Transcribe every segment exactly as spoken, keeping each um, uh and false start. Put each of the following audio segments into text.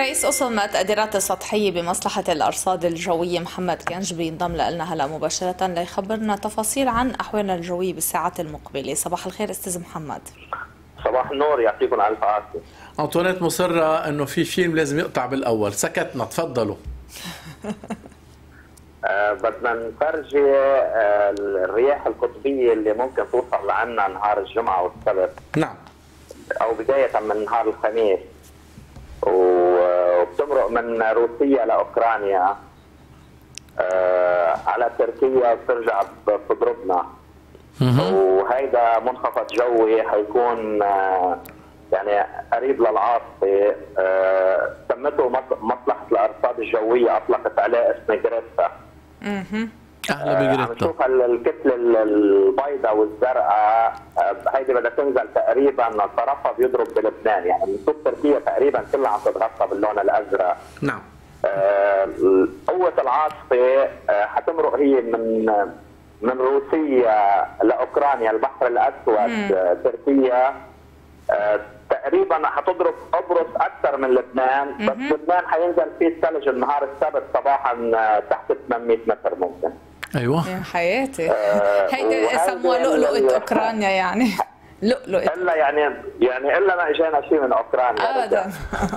رئيس قسم التقديرات السطحية بمصلحة الأرصاد الجوية محمد كنجبي ينضم لنا هلا مباشرة ليخبرنا تفاصيل عن أحوالنا الجوية بالساعات المقبلة. صباح الخير أستاذ محمد. صباح النور، يعطيكم الف عافية. أنطوانيت مصرة أنه في فيلم لازم يقطع بالأول، سكتنا، تفضلوا. آه بدنا نفرجي آه الرياح القطبية اللي ممكن توصل لعنا نهار الجمعة والسبت. نعم. أو بداية من نهار الخميس، وبتمرق من روسيا لأوكرانيا آه على تركيا وبترجع بتضربنا. وهيدا منخفض جوي حيكون آه يعني قريب للعاصفة. آه سمته مصلحة الأرصاد الجوية، أطلقت عليه اسم جريتا. اها اهلا بجريتا. عم نشوف الكتلة البيضاء والزرقاء آه هيدي بدها تنزل تقريبا طرفها بيضرب بلبنان، يعني بنشوف تركيا تقريبا كلها عم تتغطى باللون الأزرق. نعم. آه قوة العاصفة آه حتمرق هي من من روسيا لاوكرانيا، البحر الاسود، آه تركيا، آه تقريبا حتضرب قبرص اكثر من لبنان. بس لبنان حينزل فيه الثلج النهار السبت صباحا تحت ثمانمئة متر ممكن. ايوه يا حياتي. آه هيدا سموها لؤلؤة اوكرانيا يعني. لؤلؤة الا يعني يعني الا ما اجانا شيء من اوكرانيا ابدا.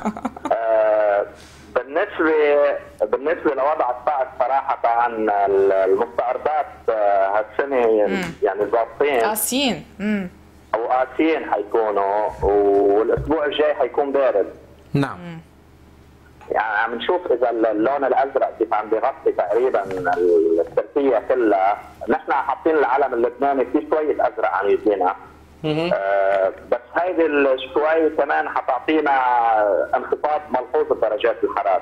آه بالنسبه بالنسبه لوضع الطقس صراحه عن المستعرضات هالسنه يعني ضابطين قاسيين او قاسيين حيكونوا، والاسبوع الجاي حيكون بارد. نعم. يعني عم نشوف اذا اللون الازرق كيف عم بيغطي تقريبا تركيا كلها. نحن حاطين العلم اللبناني في شويه ازرق عم يجينا. آه بس هيدي الشوي كمان حتعطينا انخفاض ملحوظ بدرجات الحراره.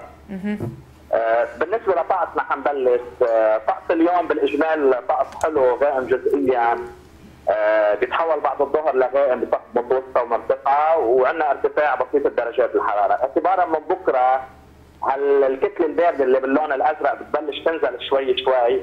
آه بالنسبه لطقسنا حنبلش. آه طقس اليوم بالاجمال طقس حلو غائم جزئيا، آه بيتحول بعد الظهر لغائم بطقس متوسطه ومرتفعه، وعندنا ارتفاع بسيط بدرجات الحراره. اعتبارا من بكره هالكتله البارده اللي باللون الازرق بتبلش تنزل شوي شوي،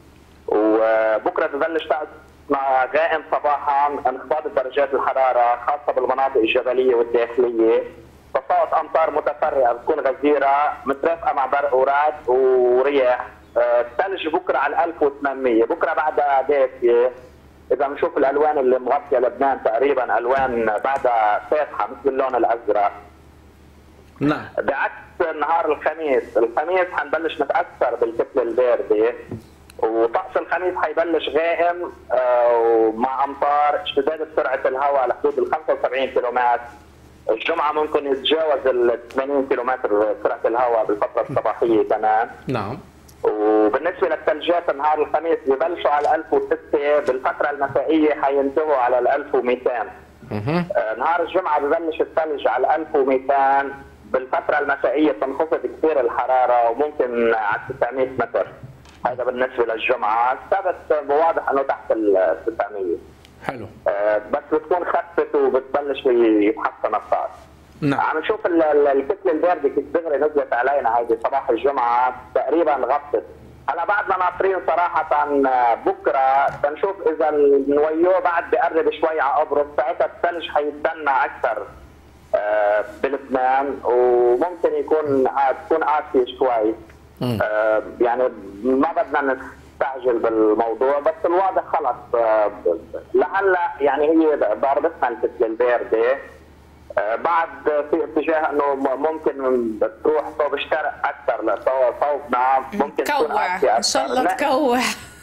وبكره ببلش طقس مع غائم صباحا، انخفاض درجات الحراره خاصه بالمناطق الجبليه والداخليه، تساقط امطار متفرقه بتكون غزيره مترافقه مع برق ورعد ورياح. الثلج أه بكره على ألف وثمانمئة، بكره بعدها دافيه. اذا بنشوف الالوان اللي مغطيه لبنان تقريبا الوان بعدها فاتحه مثل اللون الازرق. نعم. بعكس نهار الخميس، الخميس حنبلش نتاثر بالكتله البارده، وطقس الخميس حيبلش غائم آه ومع امطار، اشتداد سرعه الهواء لحدود ال خمسة وسبعين كيلومتر. الجمعه ممكن يتجاوز ال ثمانين كيلومتر سرعه الهواء بالفتره الصباحيه كمان. نعم. وبالنسبه للثلجات نهار الخميس ببلشوا على ألف وستة، بالفتره المسائيه حينتهوا على ال ألف ومئتين. آه نهار الجمعه ببلش الثلج على ألف ومئتين، بالفتره المسائيه تنخفض كثير الحراره وممكن على تسعمئة متر. هذا بالنسبه للجمعه. السبت واضح انه تحت ال ستمئة. حلو. آه بس بتكون خفت وبتبلش يتحسن الطقس. نعم. عم نشوف الكتله البارده كيف دغري نزلت علينا هذه صباح الجمعه تقريبا غطت. هلا بعدنا ناطرين صراحه بكره تنشوف اذا النويو بعد بقرب شوي على قبرص، ساعتها الثلج حيتدنى اكثر آه بلبنان، وممكن يكون تكون قاسيه شوي. آه يعني ما بدنا نستعجل بالموضوع، بس الواضح خلص آه لهلا يعني هي ضربتنا الكتله البارده. آه بعد في اتجاه انه ممكن تروح صوب الشرق اكثر لصوبنا، ممكن تكون قاسيه ان شاء الله تكوع.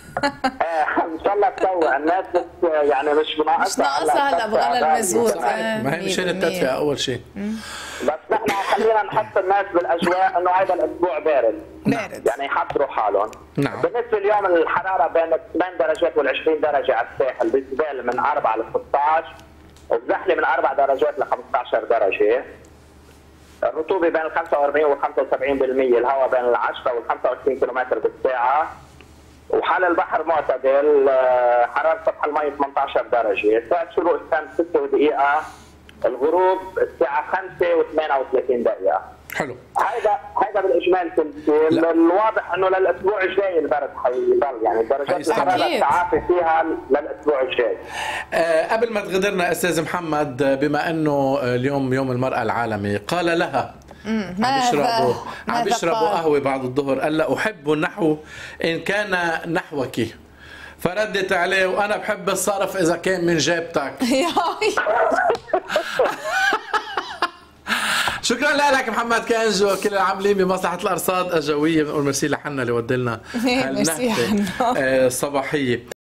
ان شاء الله تكوع الناس، بس يعني مش ناقصها مش ناقصها هلا بغلى المزهور. ما هي مشان التدفئه اول شيء. بس نحن خلينا نحط الناس بالاجواء انه هذا الاسبوع بارد. بارد. يعني يحضروا حالهم. نعم. بالنسبه اليوم الحراره بين ثمان درجات وال20 درجه على الساحل، بالجبال من أربعة ل ستة عشر، والزحله من أربع درجات ل خمسة عشر درجه. الرطوبه بين ال خمسة وأربعين وال خمسة وسبعين بالمئة، الهواء بين ال عشرة وال خمسة وعشرين كيلومتر بالساعه. وحال البحر معتدل، حراره سطح المي ثمانية عشر درجه، ساعه شروق الشمس ستة ودقيقه، الغروب الساعه خمسة وثمانية وثلاثين دقيقه. حلو. هيدا هيدا بالاجمال تمثيل. الواضح انه للاسبوع الجاي البرد حيضل، يعني درجات الحراره التعافي فيها للاسبوع الجاي. أه قبل ما تغادرنا استاذ محمد، بما انه اليوم يوم المراه العالمي، قال لها عم بيشربوا عم بيشربوا قهوه بعد الظهر. قال لها احب النحو ان كان نحوك، فردت عليه وانا بحب الصرف اذا كان من جيبتك. شكرا لك محمد كنج وكل العاملين بمصلحه الارصاد الجويه. بنقول ميرسي لحنا اللي ودلنا هالنهفه الصباحيه.